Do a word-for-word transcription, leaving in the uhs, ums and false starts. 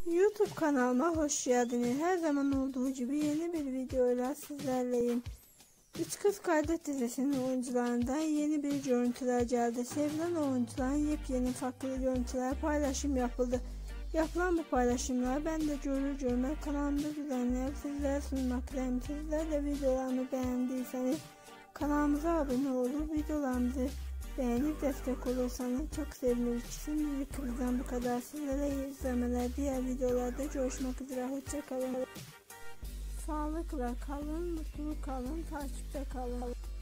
YouTube kanalıma hoş geldiniz. Her zaman olduğu gibi yeni bir videoyla sizlerleyim. Üç Kız Kardeş dizisinin oyuncularından yeni bir görüntüler geldi. Sevilen oyuncuların yepyeni farklı görüntüler paylaşım yapıldı. Yapılan bu paylaşımlar ben de görür görmez kanalımda düzenleyip sizlere sunmaktayım. Sizler de videolarımı beğendiyseniz kanalımıza abone olup videolarımızı beğenip destek olursanız çok seviniriz. Şimdilik bizden bu kadar. Sizlere iyi izlemeler. Diğer videolarda görüşmek üzere. Hoşça kalın. Sağlıkla kalın, mutlu kalın, takipte kalın.